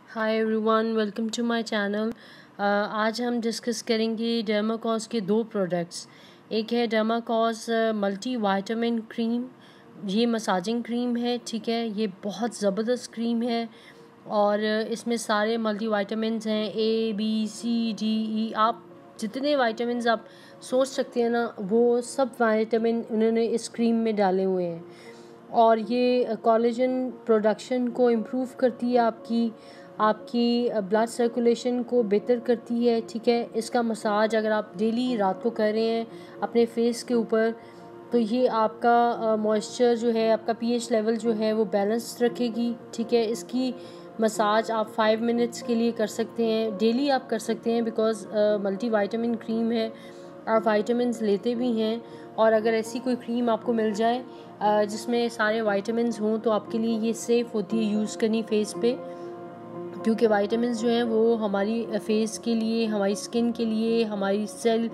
Hi everyone, welcome to my channel. आज हम discuss करेंगे डर्माकॉस के दो प्रोडक्ट्स। एक है डर्माकॉस मल्टी वाइटामिन क्रीम। ये मसाजिंग क्रीम है, ठीक है। ये बहुत ज़बरदस्त क्रीम है और इसमें सारे मल्टी वाइटामिन हैं, A B C D E। आप जितने वाइटामिन आप सोच सकते हैं ना, वो सब वाइटामिन उन्होंने इस क्रीम में डाले हुए हैं। और ये कोलेजन प्रोडक्शन को इम्प्रूव करती है, आपकी ब्लड सर्कुलेशन को बेहतर करती है, ठीक है। इसका मसाज अगर आप डेली रात को कर रहे हैं अपने फेस के ऊपर, तो ये आपका मॉइस्चर जो है, आपका पीएच लेवल जो है वो बैलेंस रखेगी, ठीक है। इसकी मसाज आप 5 मिनट्स के लिए कर सकते हैं, डेली आप कर सकते हैं, बिकॉज़ मल्टी वाइटामिन क्रीम है, आप वाइटामिन लेते भी हैं। और अगर ऐसी कोई क्रीम आपको मिल जाए जिसमें सारे वाइटामिन हों, तो आपके लिए ये सेफ़ होती है यूज़ करनी फेस पे, क्योंकि वाइटामिन जो हैं वो हमारी फेस के लिए, हमारी स्किन के लिए, हमारी सेल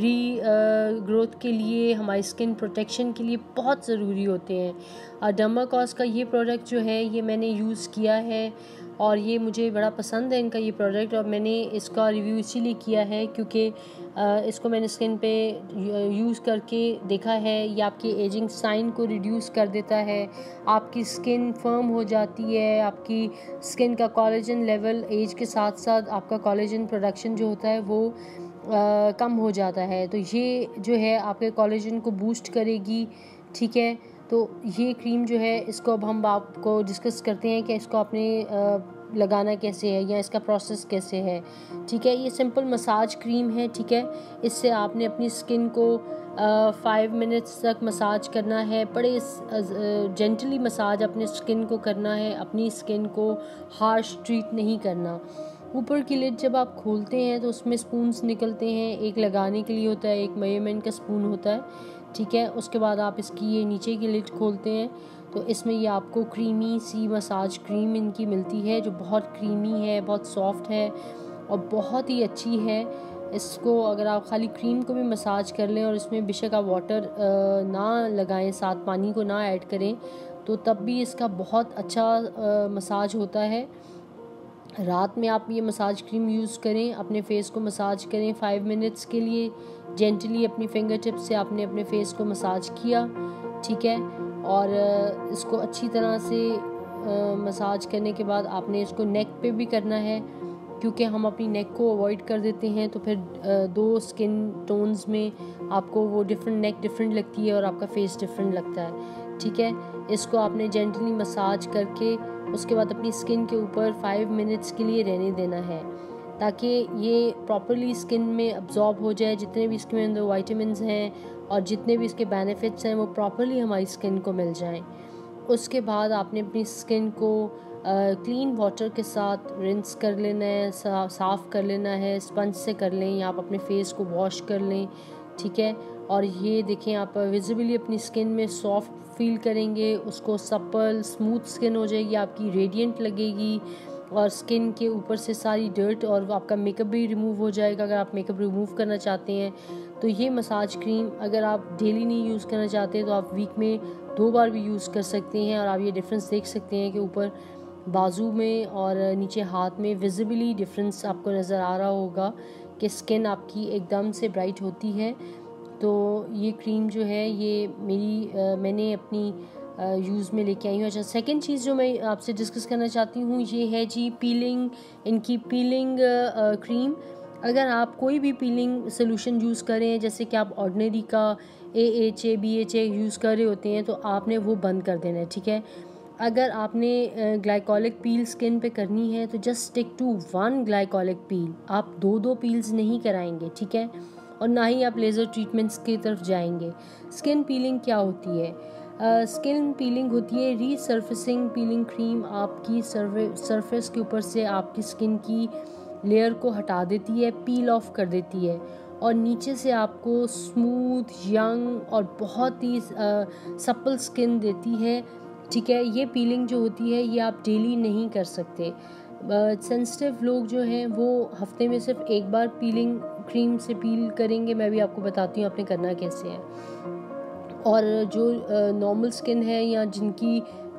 ग्रोथ के लिए, हमारी स्किन प्रोटेक्शन के लिए बहुत ज़रूरी होते हैं। डर्माकॉस का ये प्रोडक्ट जो है, ये मैंने यूज़ किया है और ये मुझे बड़ा पसंद है इनका ये प्रोडक्ट। और मैंने इसका रिव्यू इसीलिए किया है क्योंकि इसको मैंने स्किन पे यूज़ करके देखा है। ये आपकी एजिंग साइन को रिड्यूस कर देता है, आपकी स्किन फर्म हो जाती है, आपकी स्किन का कोलेजन लेवल एज के साथ साथ आपका कोलेजन प्रोडक्शन जो होता है वो कम हो जाता है। तो ये जो है आपके कोलेजन को बूस्ट करेगी, ठीक है। तो ये क्रीम जो है, इसको अब हम आपको डिस्कस करते हैं कि इसको आपने लगाना कैसे है या इसका प्रोसेस कैसे है, ठीक है। ये सिंपल मसाज क्रीम है, ठीक है। इससे आपने अपनी स्किन को 5 मिनट्स तक मसाज करना है, बड़े जेंटली मसाज अपने स्किन को करना है, अपनी स्किन को हार्श ट्रीट नहीं करना। ऊपर की लिड जब आप खोलते हैं तो उसमें स्पून्स निकलते हैं, एक लगाने के लिए होता है, एक मेजरमेंट का स्पून होता है, ठीक है। उसके बाद आप इसकी ये नीचे की लिड खोलते हैं तो इसमें ये आपको क्रीमी सी मसाज क्रीम इनकी मिलती है, जो बहुत क्रीमी है, बहुत सॉफ्ट है और बहुत ही अच्छी है। इसको अगर आप खाली क्रीम को भी मसाज कर लें और इसमें बेशक आप वाटर ना लगाएं, साथ पानी को ना ऐड करें, तो तब भी इसका बहुत अच्छा मसाज होता है। रात में आप ये मसाज क्रीम यूज़ करें, अपने फेस को मसाज करें 5 मिनट्स के लिए, जेंटली अपनी फिंगर टिप से आपने अपने फेस को मसाज किया, ठीक है। और इसको अच्छी तरह से मसाज करने के बाद आपने इसको नेक पे भी करना है, क्योंकि हम अपनी नेक को अवॉइड कर देते हैं, तो फिर दो स्किन टोन्स में आपको वो नेक डिफरेंट लगती है और आपका फेस डिफरेंट लगता है, ठीक है। इसको आपने जेंटली मसाज करके उसके बाद अपनी स्किन के ऊपर 5 मिनट्स के लिए रहने देना है, ताकि ये प्रॉपरली स्किन में अब्जॉर्ब हो जाए, जितने भी इसके अंदर वाइटामिन्स हैं और जितने भी इसके बेनिफिट्स हैं वो प्रॉपरली हमारी स्किन को मिल जाएं। उसके बाद आपने अपनी स्किन को क्लीन वाटर के साथ रिंस कर लेना है, साफ़ कर लेना है, स्पंज से कर लें या आप अपने फेस को वॉश कर लें, ठीक है। और ये देखें, आप विजिबली अपनी स्किन में सॉफ्ट फील करेंगे, उसको सप्पल स्मूथ स्किन हो जाएगी, आपकी रेडिएंट लगेगी और स्किन के ऊपर से सारी डर्ट और आपका मेकअप भी रिमूव हो जाएगा। अगर आप मेकअप रिमूव करना चाहते हैं तो ये मसाज क्रीम अगर आप डेली नहीं यूज़ करना चाहते तो आप वीक में 2 बार भी यूज़ कर सकते हैं। और आप ये डिफरेंस देख सकते हैं कि ऊपर बाजू में और नीचे हाथ में विजिबली डिफरेंस आपको नज़र आ रहा होगा कि स्किन आपकी एकदम से ब्राइट होती है। तो ये क्रीम जो है ये मैंने अपनी यूज़ में लेके आई हूँ। अच्छा, सेकंड चीज़ जो मैं आपसे डिस्कस करना चाहती हूँ ये है जी इनकी पीलिंग क्रीम। अगर आप कोई भी पीलिंग सोल्यूशन यूज़ करें, जैसे कि आप ऑर्डिनरी का AHA BHA यूज़ कर रहे होते हैं, तो आपने वो बंद कर देना है, ठीक है। अगर आपने ग्लाइकोलिक पील स्किन पे करनी है तो just stick to 1 glycolic peel, आप 2 पील्स नहीं कराएंगे, ठीक है। और ना ही आप लेज़र ट्रीटमेंट्स की तरफ जाएंगे। स्किन पीलिंग क्या होती है? स्किन पीलिंग होती है रीसर्फेसिंग पीलिंग क्रीम, आपकी सरफेस के ऊपर से आपकी स्किन की लेयर को हटा देती है, पील ऑफ कर देती है और नीचे से आपको स्मूथ, यंग और बहुत ही सप्पल स्किन देती है, ठीक है। ये पीलिंग जो होती है ये आप डेली नहीं कर सकते। सेंसिटिव लोग जो हैं वो हफ्ते में सिर्फ एक बार पीलिंग क्रीम से पील करेंगे। मैं भी आपको बताती हूँ आपने करना कैसे है। और जो नॉर्मल स्किन है या जिनकी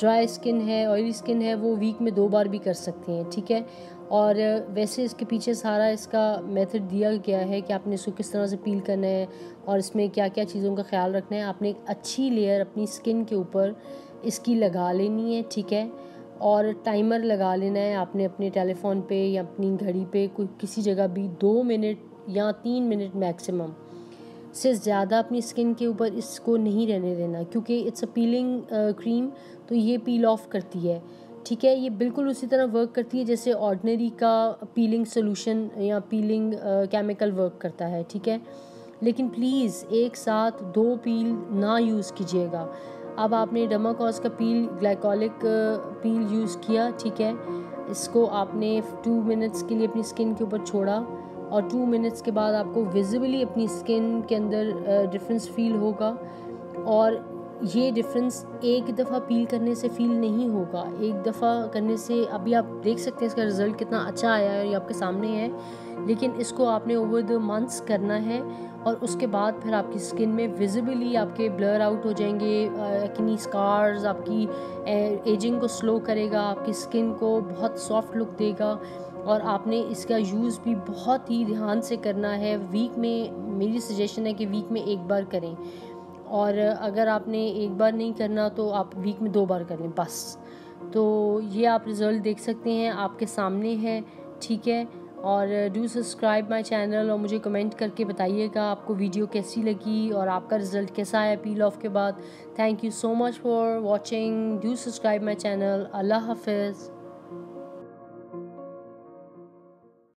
ड्राई स्किन है, ऑयली स्किन है, वो वीक में 2 बार भी कर सकते हैं, ठीक है। और वैसे इसके पीछे सारा इसका मेथड दिया गया है कि आपने इसको किस तरह से पील करना है और इसमें क्या क्या चीज़ों का ख्याल रखना है। आपने एक अच्छी लेयर अपनी स्किन के ऊपर इसकी लगा लेनी है, ठीक है। और टाइमर लगा लेना है आपने अपने टेलीफोन पे या अपनी घड़ी पे, कोई किसी जगह भी 2 मिनट या 3 मिनट मैक्सिमम से ज़्यादा अपनी स्किन के ऊपर इसको नहीं रहने देना, क्योंकि इट्स अ पीलिंग क्रीम, तो ये पील ऑफ करती है, ठीक है। ये बिल्कुल उसी तरह वर्क करती है जैसे ऑर्डिनरी का पीलिंग सोल्यूशन या पीलिंग केमिकल वर्क करता है, ठीक है। लेकिन प्लीज़ एक साथ 2 पील ना यूज़ कीजिएगा। अब आपने डर्माकोस का पील, ग्लाइकोलिक पील यूज़ किया, ठीक है। इसको आपने 2 मिनट्स के लिए अपनी स्किन के ऊपर छोड़ा और 2 मिनट्स के बाद आपको विजिबली अपनी स्किन के अंदर डिफरेंस फील होगा। और ये डिफरेंस एक दफ़ा पील करने से फ़ील नहीं होगा, एक दफ़ा करने से अभी आप देख सकते हैं इसका रिज़ल्ट कितना अच्छा आया है, ये आपके सामने है। लेकिन इसको आपने ओवर द मंथ्स करना है और उसके बाद फिर आपकी स्किन में विजिबली आपके ब्लर आउट हो जाएंगे, एक्नी स्कार्स, आपकी एजिंग को स्लो करेगा, आपकी स्किन को बहुत सॉफ्ट लुक देगा। और आपने इसका यूज़ भी बहुत ही ध्यान से करना है। वीक में मेरी सजेशन है कि वीक में 1 बार करें, और अगर आपने 1 बार नहीं करना तो आप वीक में 2 बार कर लें बस। तो ये आप रिज़ल्ट देख सकते हैं, आपके सामने है, ठीक है। और डू सब्सक्राइब माय चैनल और मुझे कमेंट करके बताइएगा आपको वीडियो कैसी लगी और आपका रिज़ल्ट कैसा आया पील ऑफ के बाद। Thank you so much for watching, do subscribe my channel. अल्लाह हाफिज़।